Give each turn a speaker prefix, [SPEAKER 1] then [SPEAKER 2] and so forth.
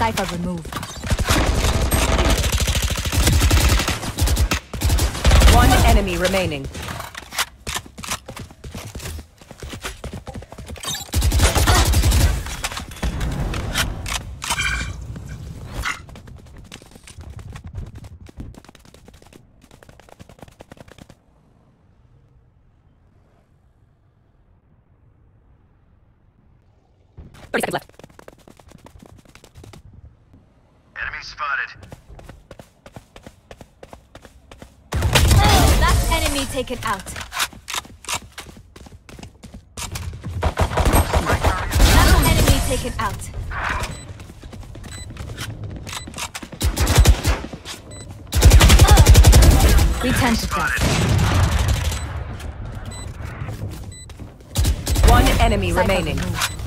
[SPEAKER 1] Cypher removed.
[SPEAKER 2] One enemy remaining. Left.
[SPEAKER 3] Enemy spotted.
[SPEAKER 1] Last enemy taken out. Last enemy taken out. Return to death.
[SPEAKER 2] One enemy
[SPEAKER 1] Cypher
[SPEAKER 2] remaining.
[SPEAKER 1] removed.